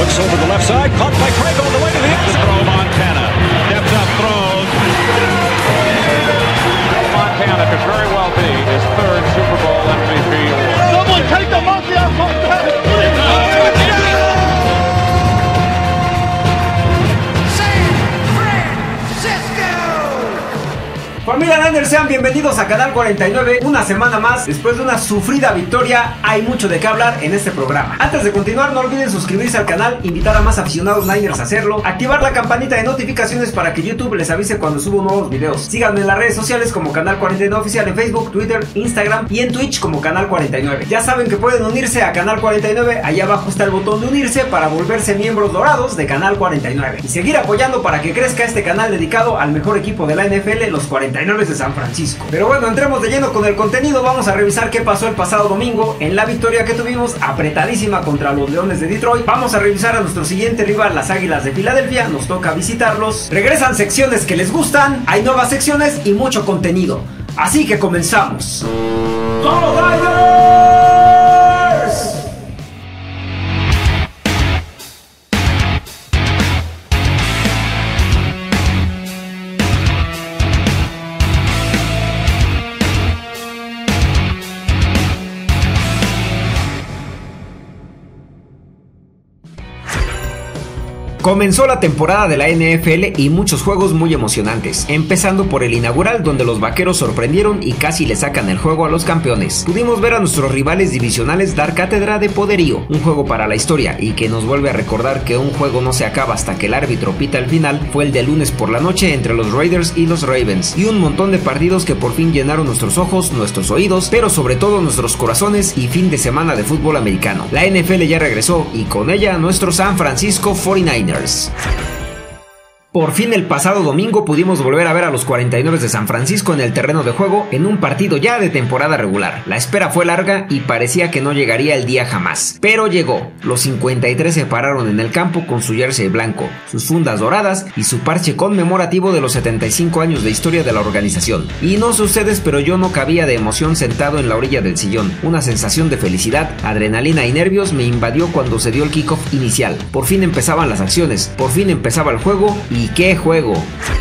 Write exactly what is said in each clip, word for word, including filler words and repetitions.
Looks over the left side, caught by Craig on the way to the end zone. Throw Montana, steps up, throws. Montana could very well be his third Super Bowl M V P award. Someone take the monkey off Montana, please. Familia Niners, sean bienvenidos a Canal cuarenta y nueve. Una semana más, después de una sufrida victoria, hay mucho de qué hablar en este programa. Antes de continuar, no olviden suscribirse al canal, invitar a más aficionados Niners a hacerlo, activar la campanita de notificaciones para que YouTube les avise cuando subo nuevos videos. Síganme en las redes sociales como Canal cuarenta y nueve Oficial en Facebook, Twitter, Instagram y en Twitch como Canal cuarenta y nueve. Ya saben que pueden unirse a Canal cuarenta y nueve, allá abajo está el botón de unirse para volverse miembros dorados de Canal cuarenta y nueve. Y seguir apoyando para que crezca este canal dedicado al mejor equipo de la N F L, los cuarenta y nueve de San Francisco. Pero bueno, entremos de lleno con el contenido. Vamos a revisar qué pasó el pasado domingo en la victoria que tuvimos apretadísima contra los Leones de Detroit. Vamos a revisar a nuestro siguiente rival, las Águilas de Filadelfia. Nos toca visitarlos. Regresan secciones que les gustan, hay nuevas secciones y mucho contenido. Así que comenzamos. ¡Go Niners! Comenzó la temporada de la N F L y muchos juegos muy emocionantes, empezando por el inaugural donde los vaqueros sorprendieron y casi le sacan el juego a los campeones. Pudimos ver a nuestros rivales divisionales dar cátedra de poderío, un juego para la historia y que nos vuelve a recordar que un juego no se acaba hasta que el árbitro pita el final. Fue el de lunes por la noche entre los Raiders y los Ravens, y un montón de partidos que por fin llenaron nuestros ojos, nuestros oídos, pero sobre todo nuestros corazones, y fin de semana de fútbol americano. La N F L ya regresó y con ella nuestro San Francisco cuarenta y nueve ers. Por fin el pasado domingo pudimos volver a ver a los cuarenta y nueve de San Francisco en el terreno de juego en un partido ya de temporada regular. La espera fue larga y parecía que no llegaría el día jamás, pero llegó. Los cincuenta y tres se pararon en el campo con su jersey blanco, sus fundas doradas y su parche conmemorativo de los setenta y cinco años de historia de la organización. Y no sé ustedes, pero yo no cabía de emoción sentado en la orilla del sillón. Una sensación de felicidad, adrenalina y nervios me invadió cuando se dio el kickoff inicial. Por fin empezaban las acciones, por fin empezaba el juego. Y ¿Y qué juego?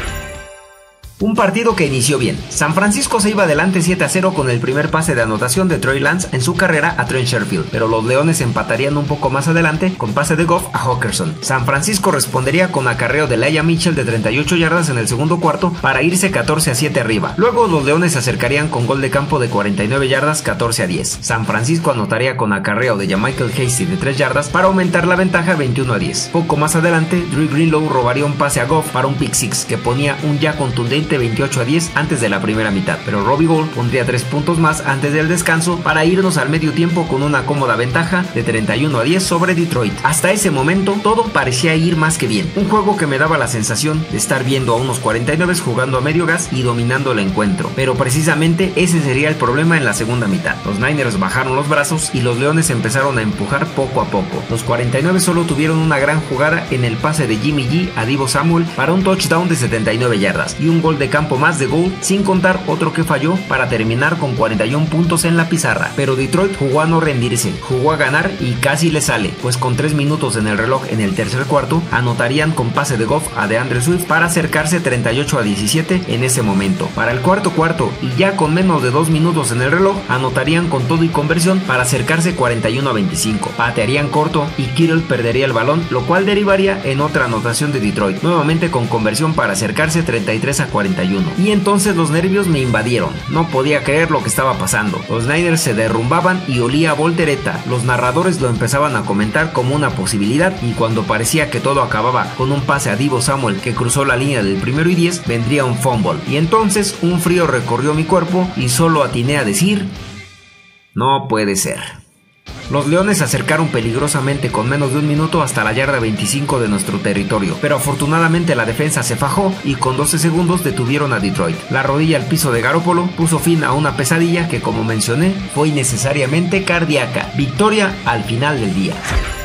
Un partido que inició bien. San Francisco se iba adelante siete a cero con el primer pase de anotación de Trey Lance en su carrera a Trent Sherfield, pero los Leones empatarían un poco más adelante con pase de Goff a Hockenson. San Francisco respondería con acarreo de Elijah Mitchell de treinta y ocho yardas en el segundo cuarto para irse catorce a siete arriba. Luego los Leones se acercarían con gol de campo de cuarenta y nueve yardas, catorce a diez. San Francisco anotaría con acarreo de Jamichael Hasty de tres yardas para aumentar la ventaja veintiuno a diez. Poco más adelante, Drew Greenlow robaría un pase a Goff para un pick six que ponía un ya contundente veintiocho a diez antes de la primera mitad, pero Robbie Gould pondría tres puntos más antes del descanso para irnos al medio tiempo con una cómoda ventaja de treinta y uno a diez sobre Detroit. Hasta ese momento todo parecía ir más que bien, un juego que me daba la sensación de estar viendo a unos cuarenta y nueve jugando a medio gas y dominando el encuentro, pero precisamente ese sería el problema en la segunda mitad. Los Niners bajaron los brazos y los Leones empezaron a empujar poco a poco. Los cuarenta y nueve solo tuvieron una gran jugada en el pase de Jimmy G a Deebo Samuel para un touchdown de setenta y nueve yardas y un gol de campo más de Gould, sin contar otro que falló para terminar con cuarenta y uno puntos en la pizarra. Pero Detroit jugó a no rendirse, jugó a ganar y casi le sale, pues con tres minutos en el reloj en el tercer cuarto anotarían con pase de Goff a DeAndre Swift para acercarse treinta y ocho a diecisiete en ese momento. Para el cuarto cuarto y ya con menos de dos minutos en el reloj anotarían con todo y conversión para acercarse cuarenta y uno a veinticinco. Patearían corto y Kittle perdería el balón, lo cual derivaría en otra anotación de Detroit, nuevamente con conversión para acercarse treinta y tres a cuarenta y uno. Y entonces los nervios me invadieron, no podía creer lo que estaba pasando. Los Niners se derrumbaban y olía a voltereta. Los narradores lo empezaban a comentar como una posibilidad y cuando parecía que todo acababa con un pase a Deebo Samuel que cruzó la línea del primero y diez, vendría un fumble. Y entonces un frío recorrió mi cuerpo y solo atiné a decir: no puede ser. Los Leones se acercaron peligrosamente con menos de un minuto hasta la yarda veinticinco de nuestro territorio, pero afortunadamente la defensa se fajó y con doce segundos detuvieron a Detroit. La rodilla al piso de Garoppolo puso fin a una pesadilla que, como mencioné, fue innecesariamente cardíaca. Victoria al final del día.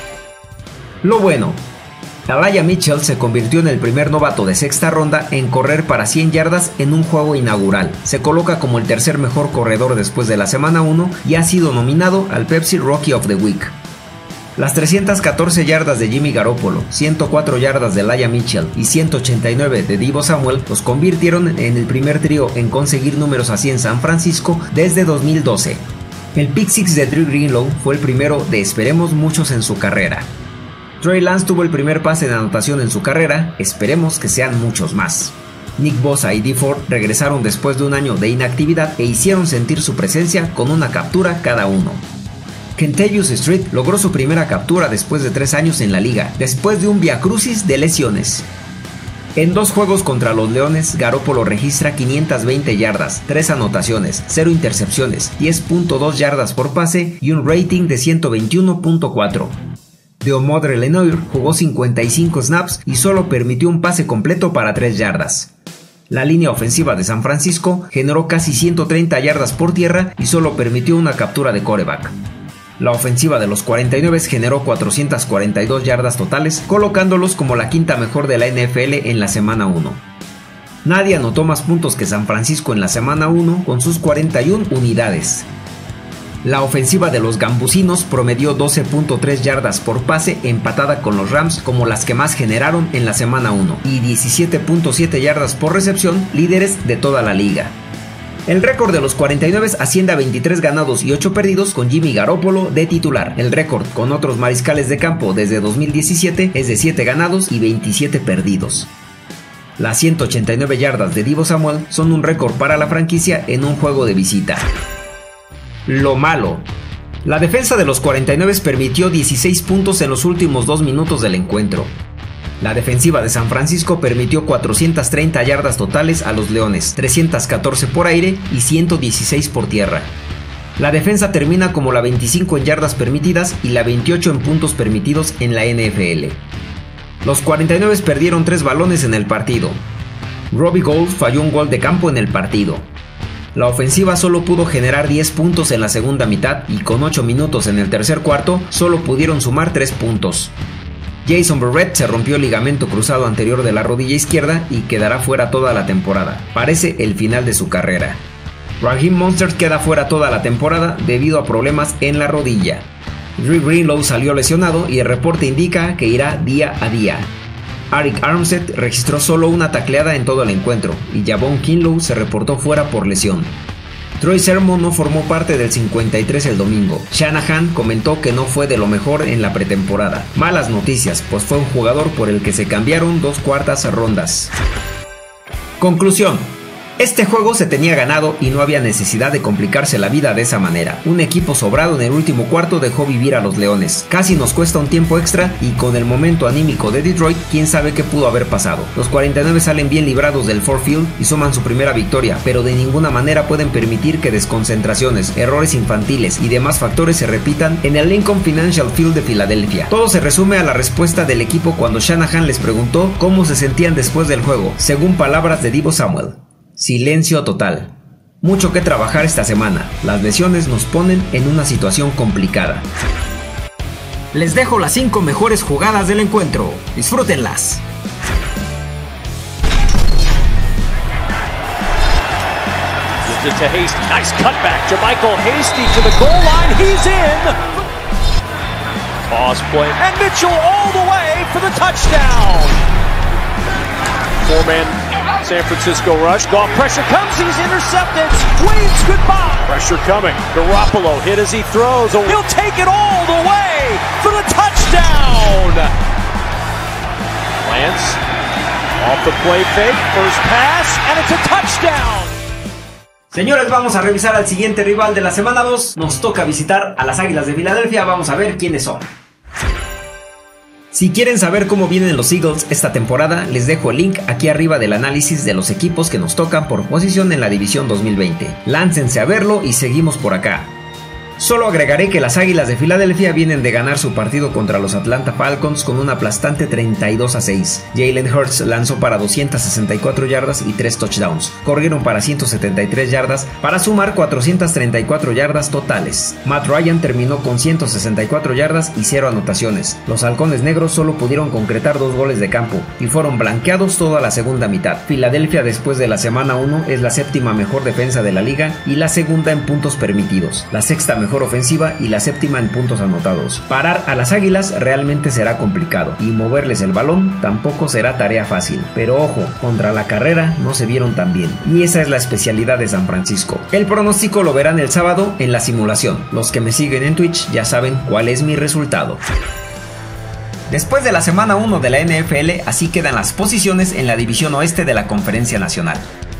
Lo bueno: Elijah Mitchell se convirtió en el primer novato de sexta ronda en correr para cien yardas en un juego inaugural. Se coloca como el tercer mejor corredor después de la semana uno y ha sido nominado al Pepsi Rookie of the Week. Las trescientas catorce yardas de Jimmy Garoppolo, ciento cuatro yardas de Elijah Mitchell y ciento ochenta y nueve de Deebo Samuel los convirtieron en el primer trío en conseguir números así en San Francisco desde dos mil doce. El pick six de Dre Greenlaw fue el primero de esperemos muchos en su carrera. Trey Lance tuvo el primer pase de anotación en su carrera, esperemos que sean muchos más. Nick Bosa y Dee Ford regresaron después de un año de inactividad e hicieron sentir su presencia con una captura cada uno. Kentavious Street logró su primera captura después de tres años en la liga, después de un viacrucis de lesiones. En dos juegos contra los Leones, Garoppolo registra quinientas veinte yardas, tres anotaciones, cero intercepciones, diez punto dos yardas por pase y un rating de ciento veintiuno punto cuatro. Deomodre Lenoir jugó cincuenta y cinco snaps y solo permitió un pase completo para tres yardas. La línea ofensiva de San Francisco generó casi ciento treinta yardas por tierra y solo permitió una captura de quarterback. La ofensiva de los cuarenta y nueve generó cuatrocientas cuarenta y dos yardas totales, colocándolos como la quinta mejor de la N F L en la semana uno. Nadie anotó más puntos que San Francisco en la semana uno con sus cuarenta y una unidades. La ofensiva de los gambusinos promedió doce punto tres yardas por pase, empatada con los Rams como las que más generaron en la semana uno, y diecisiete punto siete yardas por recepción, líderes de toda la liga. El récord de los cuarenta y nueve asciende a veintitrés ganados y ocho perdidos con Jimmy Garoppolo de titular. El récord con otros mariscales de campo desde dos mil diecisiete es de siete ganados y veintisiete perdidos. Las ciento ochenta y nueve yardas de Deebo Samuel son un récord para la franquicia en un juego de visita. Lo malo. La defensa de los cuarenta y nueve permitió dieciséis puntos en los últimos dos minutos del encuentro. La defensiva de San Francisco permitió cuatrocientas treinta yardas totales a los Leones, trescientas catorce por aire y ciento dieciséis por tierra. La defensa termina como la veinticinco en yardas permitidas y la veintiocho en puntos permitidos en la N F L. Los cuarenta y nueve perdieron tres balones en el partido. Robbie Gould falló un gol de campo en el partido. La ofensiva solo pudo generar diez puntos en la segunda mitad y con ocho minutos en el tercer cuarto solo pudieron sumar tres puntos. Jason Verrett se rompió el ligamento cruzado anterior de la rodilla izquierda y quedará fuera toda la temporada. Parece el final de su carrera. Raheem Mostert queda fuera toda la temporada debido a problemas en la rodilla. Dre Greenlaw salió lesionado y el reporte indica que irá día a día. Arik Armstead registró solo una tacleada en todo el encuentro y Javon Kinlaw se reportó fuera por lesión. Troy Sermon no formó parte del cincuenta y tres el domingo. Shanahan comentó que no fue de lo mejor en la pretemporada. Malas noticias, pues fue un jugador por el que se cambiaron dos cuartas rondas. Conclusión. Este juego se tenía ganado y no había necesidad de complicarse la vida de esa manera. Un equipo sobrado en el último cuarto dejó vivir a los Leones. Casi nos cuesta un tiempo extra y con el momento anímico de Detroit, quién sabe qué pudo haber pasado. Los cuarenta y nueve salen bien librados del Ford Field y suman su primera victoria, pero de ninguna manera pueden permitir que desconcentraciones, errores infantiles y demás factores se repitan en el Lincoln Financial Field de Filadelfia. Todo se resume a la respuesta del equipo cuando Shanahan les preguntó cómo se sentían después del juego, según palabras de Deebo Samuel. Silencio total. Mucho que trabajar esta semana. Las lesiones nos ponen en una situación complicada. Les dejo las cinco mejores jugadas del encuentro. Disfrútenlas. To Hasty. Nice cutback. JaMychal Hasty to the goal line. He's in. Pause play. And Mitchell all the way for the touchdown. Four-man San Francisco rush. Golf pressure comes. He's intercepted. Waves goodbye. Pressure coming. Garoppolo hit as he throws. He'll take it all the way for the touchdown. Lance off the play fake. First pass. And it's a touchdown. Señores, vamos a revisar al siguiente rival de la semana dos. Nos toca visitar a las Águilas de Filadelfia. Vamos a ver quiénes son. Si quieren saber cómo vienen los Eagles esta temporada, les dejo el link aquí arriba del análisis de los equipos que nos tocan por posición en la división dos mil veinte. Láncense a verlo y seguimos por acá. Solo agregaré que las Águilas de Filadelfia vienen de ganar su partido contra los Atlanta Falcons con un aplastante treinta y dos a seis. Jalen Hurts lanzó para doscientas sesenta y cuatro yardas y tres touchdowns. Corrieron para ciento setenta y tres yardas para sumar cuatrocientas treinta y cuatro yardas totales. Matt Ryan terminó con ciento sesenta y cuatro yardas y cero anotaciones. Los halcones negros solo pudieron concretar dos goles de campo y fueron blanqueados toda la segunda mitad. Filadelfia después de la semana uno es la séptima mejor defensa de la liga y la segunda en puntos permitidos. La sexta mejor mejor ofensiva y la séptima en puntos anotados. Parar a las Águilas realmente será complicado y moverles el balón tampoco será tarea fácil. Pero ojo, contra la carrera no se vieron tan bien y esa es la especialidad de San Francisco. El pronóstico lo verán el sábado en la simulación. Los que me siguen en Twitch ya saben cuál es mi resultado. Después de la semana uno de la N F L, así quedan las posiciones en la división oeste de la Conferencia Nacional.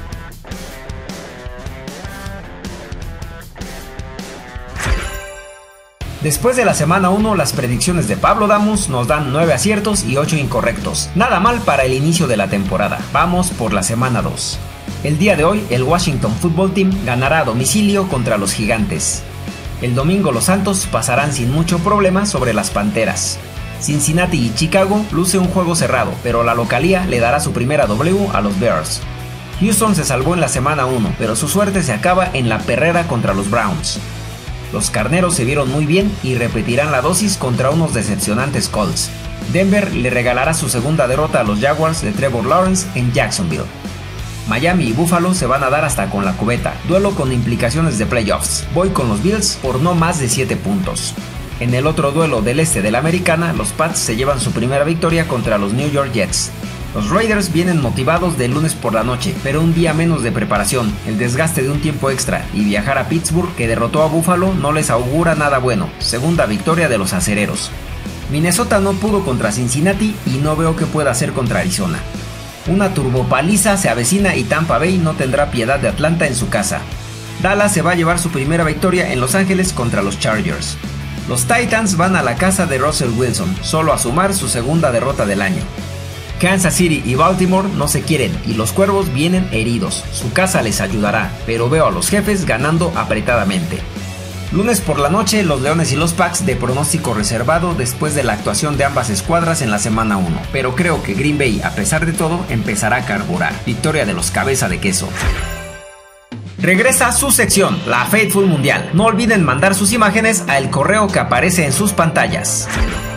Después de la semana uno, las predicciones de Pablo Damus nos dan nueve aciertos y ocho incorrectos. Nada mal para el inicio de la temporada. Vamos por la semana dos. El día de hoy, el Washington Football Team ganará a domicilio contra los Gigantes. El domingo los Santos pasarán sin mucho problema sobre las Panteras. Cincinnati y Chicago luce un juego cerrado, pero la localía le dará su primera W a los Bears. Houston se salvó en la semana uno, pero su suerte se acaba en la perrera contra los Browns. Los Carneros se vieron muy bien y repetirán la dosis contra unos decepcionantes Colts. Denver le regalará su segunda derrota a los Jaguars de Trevor Lawrence en Jacksonville. Miami y Buffalo se van a dar hasta con la cubeta, duelo con implicaciones de playoffs. Voy con los Bills por no más de siete puntos. En el otro duelo del este de la Americana, los Pats se llevan su primera victoria contra los New York Jets. Los Raiders vienen motivados de lunes por la noche, pero un día menos de preparación, el desgaste de un tiempo extra y viajar a Pittsburgh, que derrotó a Buffalo, no les augura nada bueno. Segunda victoria de los acereros. Minnesota no pudo contra Cincinnati y no veo que pueda hacer contra Arizona. Una turbopaliza se avecina y Tampa Bay no tendrá piedad de Atlanta en su casa. Dallas se va a llevar su primera victoria en Los Ángeles contra los Chargers. Los Titans van a la casa de Russell Wilson, solo a sumar su segunda derrota del año. Kansas City y Baltimore no se quieren y los Cuervos vienen heridos. Su casa les ayudará, pero veo a los Jefes ganando apretadamente. Lunes por la noche, los Leones y los Packs de pronóstico reservado después de la actuación de ambas escuadras en la semana uno. Pero creo que Green Bay, a pesar de todo, empezará a carburar. Victoria de los cabeza de queso. Regresa su sección, la Faithful Mundial. No olviden mandar sus imágenes al correo que aparece en sus pantallas.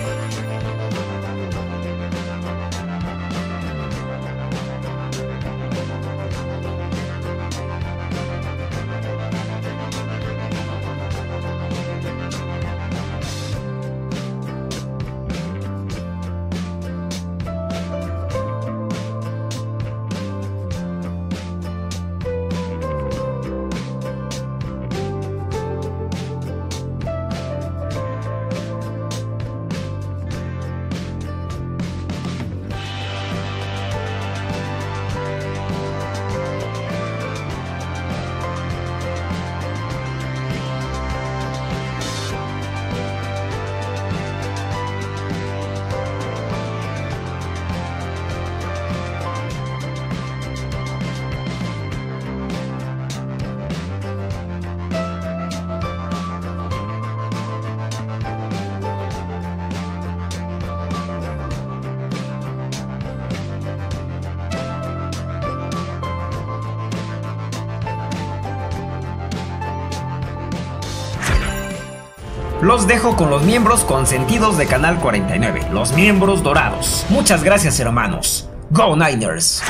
Los dejo con los miembros consentidos de Canal cuarenta y nueve, los miembros dorados. Muchas gracias, hermanos. Go Niners.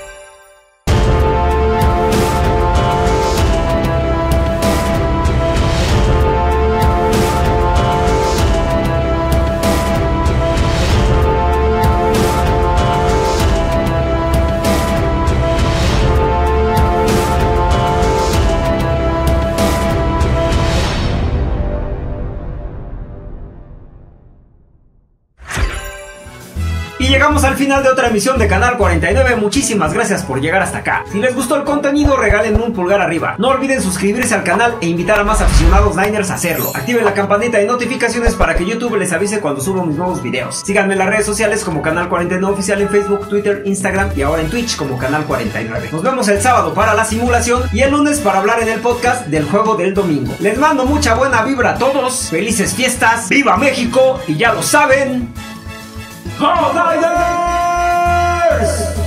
Y llegamos al final de otra emisión de Canal cuarenta y nueve, muchísimas gracias por llegar hasta acá. Si les gustó el contenido, regalen un pulgar arriba. No olviden suscribirse al canal e invitar a más aficionados Niners a hacerlo. Activen la campanita de notificaciones para que YouTube les avise cuando subo mis nuevos videos. Síganme en las redes sociales como Canal cuarenta y nueve Oficial en Facebook, Twitter, Instagram y ahora en Twitch como Canal cuarenta y nueve. Nos vemos el sábado para la simulación y el lunes para hablar en el podcast del juego del domingo. Les mando mucha buena vibra a todos, felices fiestas, ¡viva México! Y ya lo saben, ¡Go Niners!